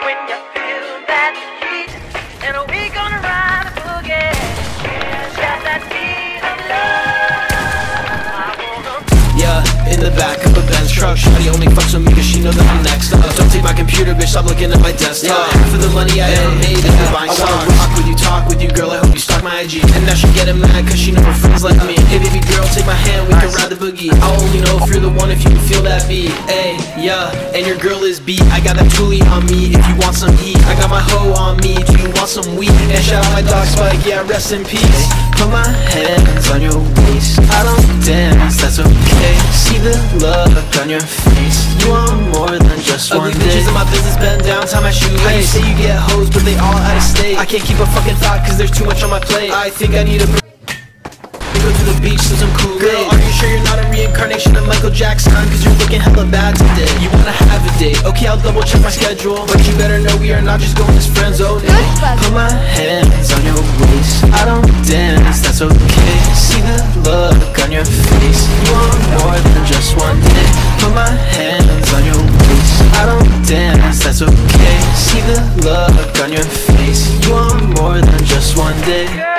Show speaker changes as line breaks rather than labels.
when you feel that heat, and we gonna ride a boogie. Shout that beat of love. I wanna.
Yeah, in the back of a Benz truck. Shawty only fucks with me cause she know that I'm next up. Don't take my computer, bitch, stop looking at my desktop. For the money I ever made, if you're buying songs, I wanna rock with you, talk with you, girl, I hope you stalk my IG. And now she getting mad cause she know her friends like me. Hey baby girl, take my hand, we can ride the boogie. I'll only know if you're the one if you can feel that beat. Ay, yeah, and your girl is beat. I got that Thule on me if you want some heat. I got my hoe on me if you want some weed. And shout out my dog Spike, yeah, rest in peace. Put my hands on your waist. I don't dance, that's okay. See the look on your face. You want more than just one day. Ugly bitches in my business, bend down, tie my shoelace. How you say you get hoes, but they all out of state. I can't keep a fucking thought cause there's too much on my plate. I think I need a go to the beach to some Kool-Aid. Girl, are you sure you're not a reincarnation of Michael Jackson? Cause you're looking hella bad today. You wanna have a date? Okay, I'll double check my schedule, but you better know we are not just going as friends, oh no. Put my hands on your waist. I don't dance, that's okay. See the look on your face. You want more than just one day. Put my hands on your waist. I don't dance, that's okay. See the look on your face. You want more than just one day.